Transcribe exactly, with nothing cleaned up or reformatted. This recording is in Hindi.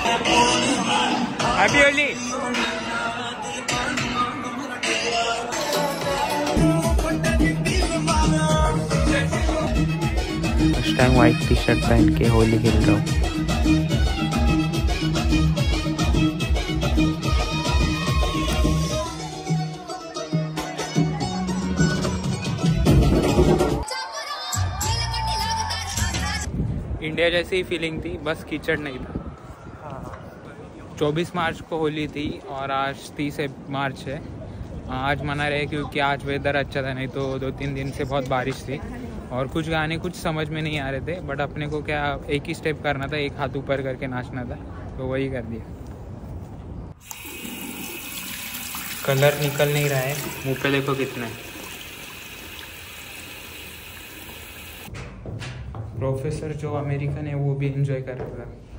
Happy Holi. First time white T shirt पहन के होली खेल रहा हूँ। इंडिया जैसी ही फीलिंग थी, बस कीचड़ नहीं था। चौबीस मार्च को होली थी और आज तीस मार्च है। आज मना रहे क्योंकि आज वेदर अच्छा था, नहीं तो दो तीन दिन से बहुत बारिश थी और कुछ गाने कुछ समझ में नहीं आ रहे थे। बट अपने को क्या एक ही स्टेप करना था, एक हाथ ऊपर करके नाचना था, तो वही कर दिया। कलर निकल नहीं रहा है, मुँह पे देखो कितना है। प्रोफेसर जो अमेरिकन है वो भी एंजॉय कर रहा था।